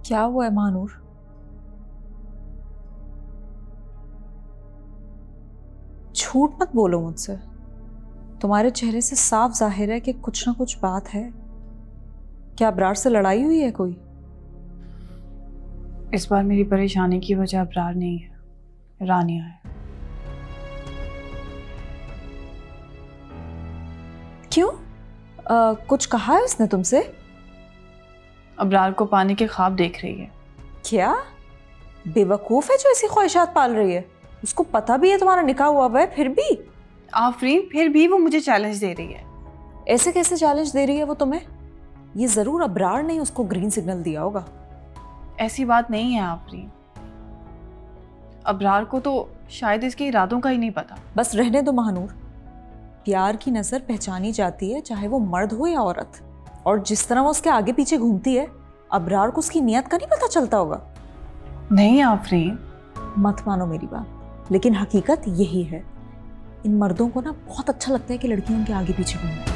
क्या हुआ है महानूर? झूठ मत बोलो मुझसे। तुम्हारे चेहरे से साफ जाहिर है कि कुछ ना कुछ बात है। क्या अबरार से लड़ाई हुई है कोई? इस बार मेरी परेशानी की वजह अबरार नहीं है, रानिया है। क्यों? कुछ कहा है उसने तुमसे? अबरार को पाने के ख्वाब देख रही है। क्या बेवकूफ है जो ऐसी ख्वाहिशात पाल रही है? उसको पता भी है तुम्हारा निकाह हुआ है, फिर भी? आफरीन, फिर भी वो मुझे चैलेंज दे रही है। ऐसे कैसे चैलेंज दे रही है वो तुम्हें? ये जरूर अबरार ने उसको ग्रीन सिग्नल दिया होगा। ऐसी बात नहीं है आफरीन। अबरार को तो शायद इसके इरादों का ही नहीं पता। बस रहने दो महानूर। प्यार की नजर पहचानी जाती है, चाहे वो मर्द हो या औरत। और जिस तरह वो उसके आगे पीछे घूमती है, अबरार को उसकी नियत का नहीं पता चलता होगा। नहीं आफरीन। मत मानो मेरी बात, लेकिन हकीकत यही है। इन मर्दों को ना बहुत अच्छा लगता है कि लड़कियां उनके आगे पीछे घूमें।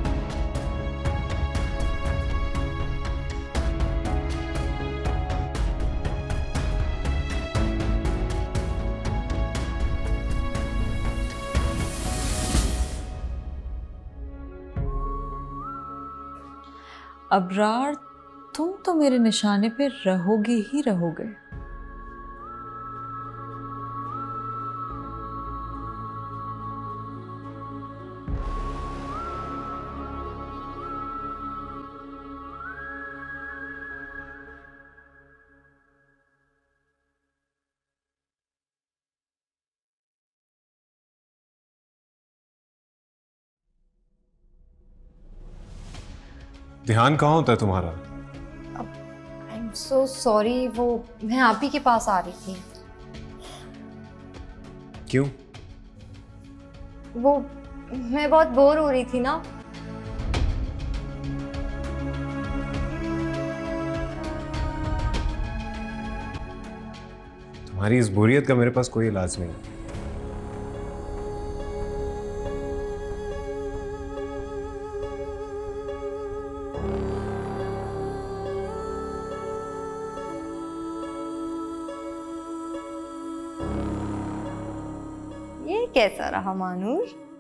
अबरार, तुम तो मेरे निशाने पे रहोगे ही रहोगे। ध्यान कहाँ होता है तुम्हारा? आई एम सो सॉरी, वो मैं आप ही के पास आ रही थी। क्यों? वो मैं बहुत बोर हो रही थी ना। तुम्हारी इस बोरियत का मेरे पास कोई इलाज नहीं। ये कैसा रहा मानूर?